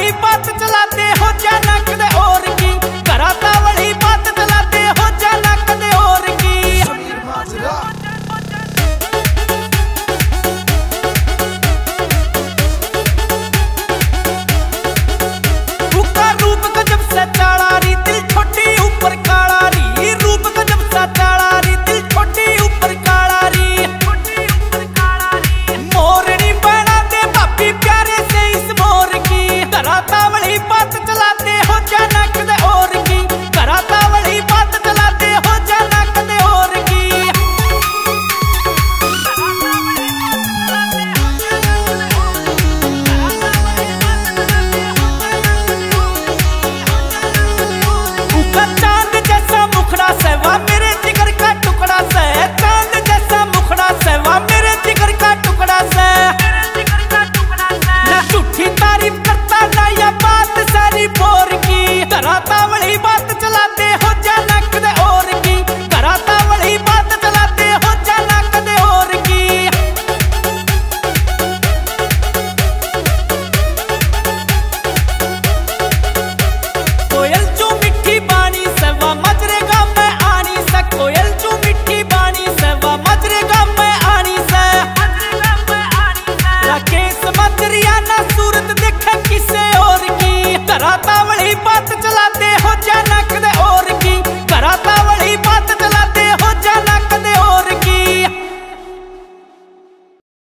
वाली बात चलाते हो जाना कदे और की, कराता वाली बात चलाते हो जाना कदे और की। उसका रूप गजब सा चाड़ा री, दिल छोटी ऊपर काला री, रूप गजब सा चाड़ा री, दिल छोटी ऊपर काला री। मोरनी बना दे भाभी प्यारे से इस मोर की, कराता वाली बात चलाते हो जाना कदे और की, कराता वाली बात चलाते हो जाना कदे और की। उसका चांद जैसा मुखड़ा सहवा मेरे जिगर का टुकड़ा से, चांद जैसा मुखड़ा सहवा मेरे जिगर का टुकड़ा से। ना झूठी तारीफ करता ना या बात सारी बोर की, कराता वाली बात चलाते हो जाना कदे और की, कराता वाली बात चलाते हो जाना कदे और की। कोयल जो मिठी बाणी सेवा मजरेगा मैं आनी से, कोयल जो मिठी बाणी सेवा मजरेगा मैं आनी से। राकेश मजरिया ना सूरत देखे किसे और की, कराता वाली बात चलाते हो जाना कदे